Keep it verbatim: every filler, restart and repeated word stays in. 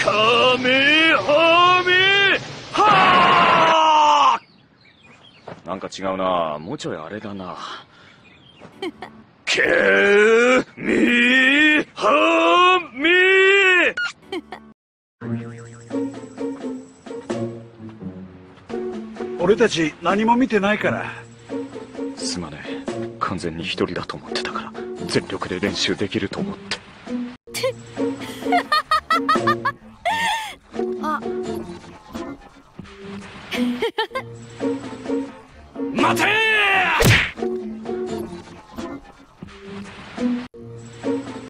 カメハメハー。なんか違うな。もうちょいあれだな。カメハメ。 俺たち何も見てないから。 すまねえ。完全に一人だと思ってたから全力で練習できると思って。 あ待てー。